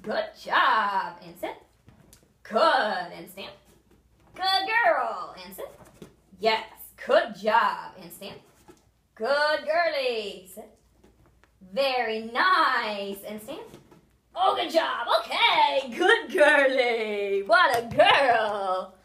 Good job. And sit. Good. And stand. Good girl. And sit. Yes. Good job. And stand. Good girly. Sit. Very nice. And stand. Oh, good job. Okay. Good girly. What a girl.